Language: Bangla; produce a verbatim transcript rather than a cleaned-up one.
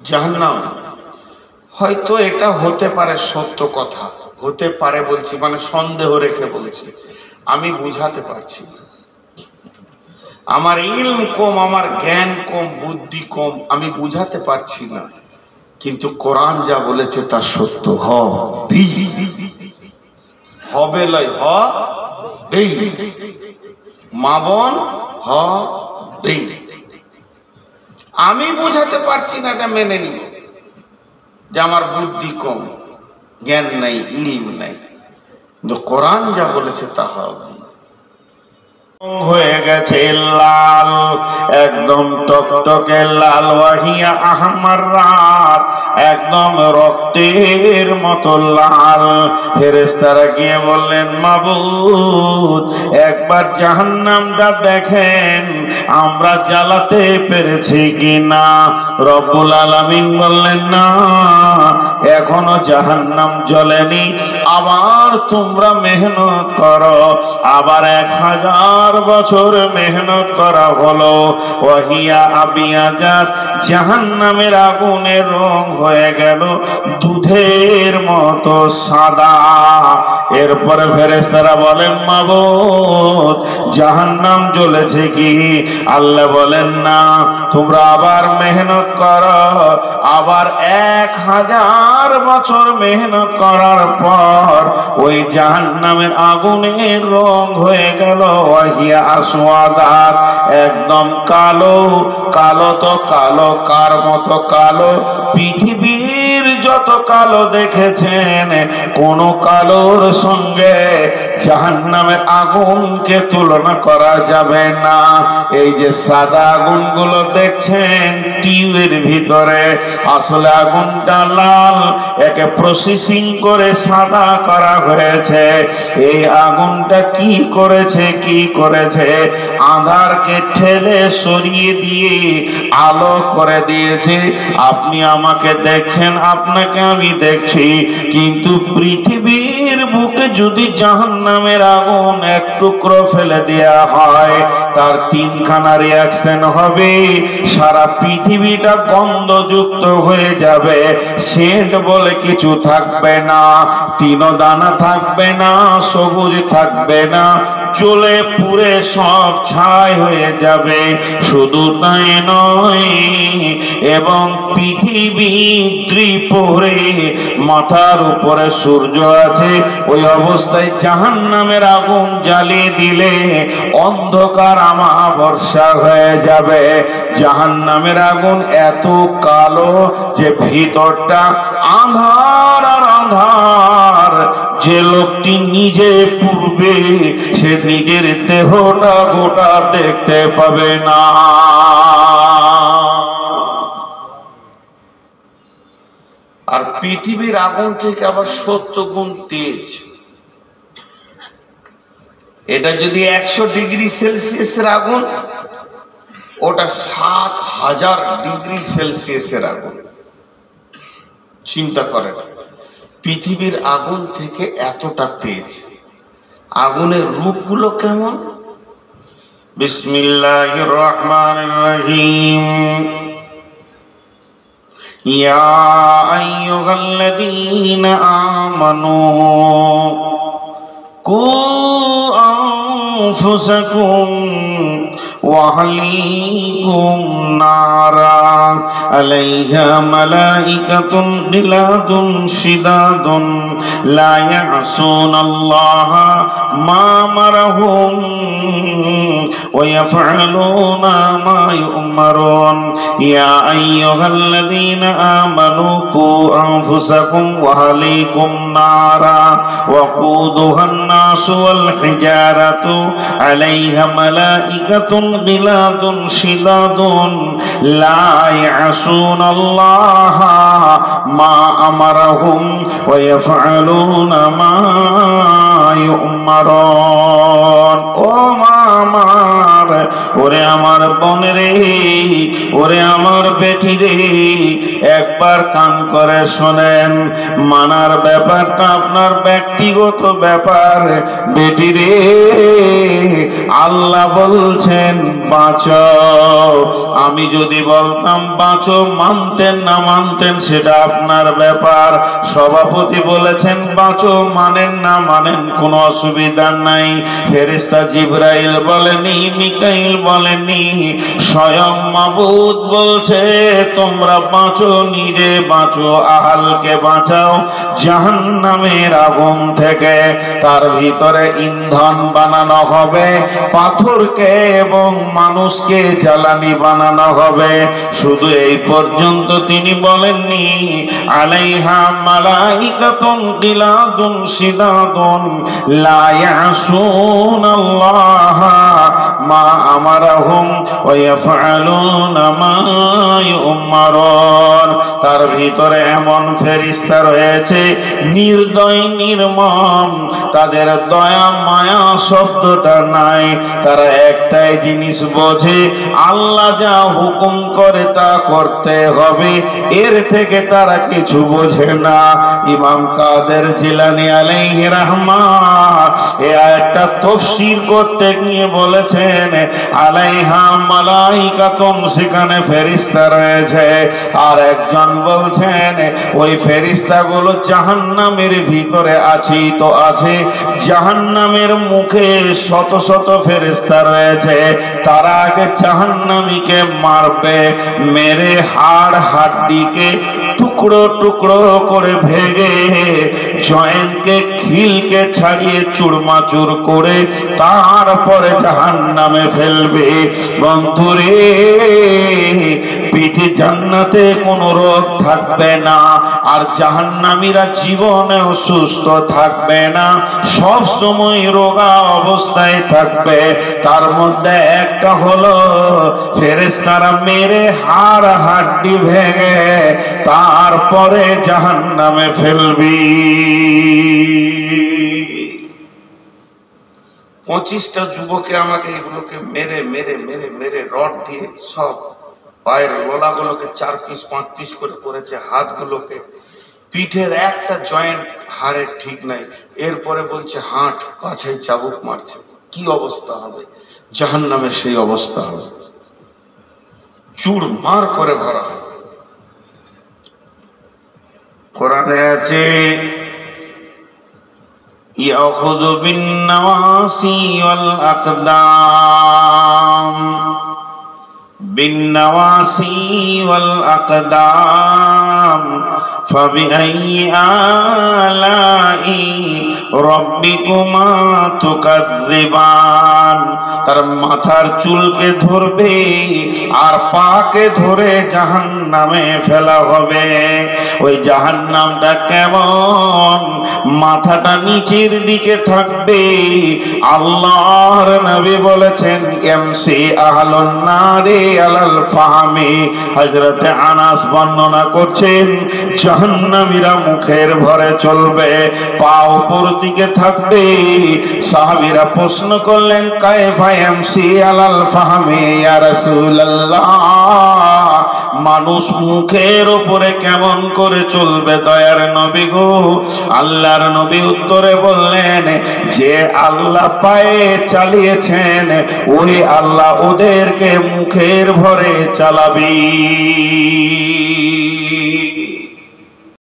জাহান্নাম। হয়তো এটা হতে পারে সত্য কথা, হতে পারে বলছি, মানে সন্দেহ রেখে বলছি, আমি বুঝাতে পারছি না। আমার ইলম কম, আমার জ্ঞান কম, বুদ্ধি কম, আমি বুঝাতে পারছি না। কিন্তু কোরআন যা বলেছে তা সত্য। হ বি হবে লয়, হ বেই মা বোন, হ বেই। আমি বুঝাতে পারছি না, এটা মেনে নিব যে আমার বুদ্ধি কম, জ্ঞান নাই, ইলম নাই, কিন্তু কোরআন যা বলেছে তা হবে। হয়ে গেছে লাল, একদম টকটকে লাল, ওয়াহিয়া আহমার রাত, একদম রক্তের মতো লাল। ফেরেশতারা গিয়ে বললেন, মাবুদ একবার জাহান্নামটা দেখেন, আমরা জ্বালাতে পেরেছি কিনা। রব্বুল আলামিন বললেন, না এখনো জাহান্নাম জ্বলেনি, আবার তোমরা মেহনত করো। আবার এক হাজার বছর মেহনত করা হলো। ওয়াহিয়া আবিয়াজাত, জাহান্নামের আগুনের রং হয়ে গেল দুধের মতো সাদা। এরপরে ফেরেশতারা বলেন, মাবুদ জাহান্নাম জ্বলেছে কি? আল্লাহ বলেন, না তোমরা আবার মেহনত করো। আবার এক হাজার বছর মেহনত করার পর ওই জাহান্নামের আগুনের রং হয়ে গেল ওয়াহিয়া আসওয়াদাত, একদম কালো। কালো তো কালো, কার মতো কালো? পৃথিবীর যত কালো দেখেছেন, কোন কালোর সঙ্গে জাহান্নামের আগুনকে তুলনা করা যাবে না। এই যে সাদা আগুনগুলো দেখছেন টিউবের ভিতরে, আসলে আগুনটা লাল, একে প্রসেসিং করে সাদা করা হয়েছে। এই আগুনটা কি করেছে, কি করেছে? আঁধারকে ঠেলে সরিয়ে দিয়ে আলো করে দিয়েছে। আপনি আমাকে দেখছেন, আপনাকে আমি দেখছি, কিন্তু পৃথিবীর বুকে যদি জাহান্নামের আগুন এক টুকরো ফেলে দেয়া হয়, তার তিনখানা রিয়াকশন হবে। সারা পৃথিবীটা গন্ধযুক্ত হয়ে যাবে, সেন্ট বলে কিছু থাকবে না, তিনো দানা থাকবে না, সবুজ থাকবে না, জ্বলে পুড়ে সব ছাই হয়ে যাবে। শুধু তাই নয়, এবং পৃথিবী ত্রিপুরে মাথার উপরে সূর্য আছে, ওই অবস্থায় জাহান্নামের আগুন জ্বালিয়ে দিলে অন্ধকার আমাবর্ষা হয়ে যাবে। জাহান্নামের আগুন এত কালো যে ভিতরটা আঁধার আর আঁধার। যে লোকটি নিজে পূর্বে, সে নিজের দেহটা গোটা দেখতে পাবে না। আর পৃথিবীর আগুন থেকে আবার সত্তর গুণ তেজ। এটা যদি একশো ডিগ্রি সেলসিয়াসের আগুন, ওটা সাত হাজার ডিগ্রি সেলসিয়াসের আগুন। চিন্তা করেন, পৃথিবীর আগুন থেকে এতটা তেজ। আগুনের রূপগুলো কেমন? বিসমিল্লাহির রহমানির রহিম। ইয়া আইয়ুহাল্লাযীনা আমানু কু আনফুসাকুম ওয়া আহলিকুম নারা আলাইহা মালাইকাতুন গিলাদুন শিদাদুন লা ইয়াসুনাল্লাহা মা আমারাহুম ওয়া ইয়াফআলুনা মা ইউমারুন। ইয়া আইয়ুহাল্লাযীনা আমানু কু আনফুসাকুম ওয়া আহলিকুম নারা ওয়াকুদুহান নাসু ওয়াল হিজারাতু আলাইহা মালাইকাতুন গিলাদুন শিদাদুন লা ইয়াসুনাল্লাহা মা আমারাহুম ওয়া ইয়াফআলুনা মা ইউমারুন। ও মা আমার, ওরে আমার বোন রে, ওরে আমার বেটি রে, একবার কান করে শোনেন। মানার ব্যাপারটা আপনার ব্যক্তিগত ব্যাপার। বেটি রে, আল্লাহ বলছেন বাঁচো। আমি যদি বলতাম বাঁচো, মানতেন না মানতেন সেটা আপনার ব্যাপার। সভাপতি বলেছেন বাঁচো, মানেন না মানেন, কোনো অসুবিধা নাই। ফেরেশতা জিবরাইল বলেনি, মিকাইল বলেনি, স্বয়ং মাবুদ বলছে তোমরা বাঁচো, নিজে বাঁচো, আহালকে বাঁচাও জাহান্নামের আগুন থেকে। তার ভিতরে ইন্ধন বানানো হবে, পাথরকে এবং মানুষকে জ্বালানি বানানো হবে। শুধু এই পর্যন্ত তিনি বলেননি আলাইহা মালাইকাতুন গিলাদুন শিদাদুন লা ইয়াসুনাল্লাহ মা আমারাহুম ওয়া ইয়াফআলুনা মা ইউমারুন। তার ভিতরে এমন ফেরেশতা রয়েছে নির্দয় নির্মম, তাদের দয়া মায়া শব্দটা নাই। তারা একটাই জিনিস বোঝে, আল্লাহ যা হুকুম করে তা করতে হবে, এর থেকে তারা কিছু বোঝে না। ইমাম কাদের জিলানী আলাইহি রাহমাত এই আয়াতটা তাফসীর করতে গিয়ে বলেছেন আলাইহা মালাইকাতুন, সেখানে ফেরেশতা রয়েছে। আর একজন বলছেন ওই ফেরেশতাগুলো জাহান্নামের ভিতরে আছে তো আছে, জাহান্নামের মুখে শত শত ফেরেশতা রয়েছে। তারা আগে জাহান্নামীকে মারবে, মেরে হাড় হাড্ডিকে টুকরো টুকরো করে ভেঙে জয়েন্টকে খিলকে ছাড়িয়ে চুরমাচুর করে তারপরে জাহান্নামে ফেলবে। বন্ধুরে, পিঠে জান্নাতে কোনো রোগ থাকবে না, আর জাহান্নামীরা জীবনেও সুস্থ থাকবে না, সব সময় রোগা অবস্থায় থাকবে। তার মধ্যে একটা হলো ফেরেশতারা মেরে হাড় হাড্ডি ভেঙে তারপরে জাহান্নামে ফেলবি। পঁচিশটা যুবকে আমাকে এগুলোকে মেরে মেরে মেরে মেরে রড দিয়ে সব পায়ের লোলাগুলোকে চার পিস পাঁচ পিস করে করেছে, হাতগুলোকে, পিঠের একটা জয়েন্ট হাড়ের ঠিক নাই। এরপরে বলছে হাঁট, পাছায় চাবুক মারছে। কি অবস্থা হবে? জাহান্নামের সেই অবস্থা হবে, চুরমার করে ভরা হবে। কোরআনে আছে ইয়াখুযু বিন নাওয়াসি ওয়াল আকদাম, বিন নাওয়াসি ওয়াল আকদাম ফাবিআইয়ি আলাই রাব্বিকুমা তুকাযযিবান। তার মাথার চুলকে ধরবে আর পাকে ধরে জাহান্নামে ফেলা হবে। ওই জাহান্নামটা কেমন? মাথাটা নিচের দিকে থাকবে। আল্লাহর নবী বলেছেন এমসি আহলুন নারে আলাল ফাহমি। হযরতে আনাস বর্ণনা করছেন জাহান্নামীরা মুখের ভরে চলবে, পা উপর দিকে থাকবে। সাহাবীরা প্রশ্ন করলেন কায়ফা এমসি আলাল ফাহমি ইয়া রাসূলুল্লাহ, মানুষ মুখের উপরে কেমন করে চলবে দয়ার নবী গো? আল্লাহর নবী উত্তরে বললেন যে আল্লাহ পায়ে চালিয়েছেন ওই আল্লাহ ওদেরকে মুখের ভরে চালাবি।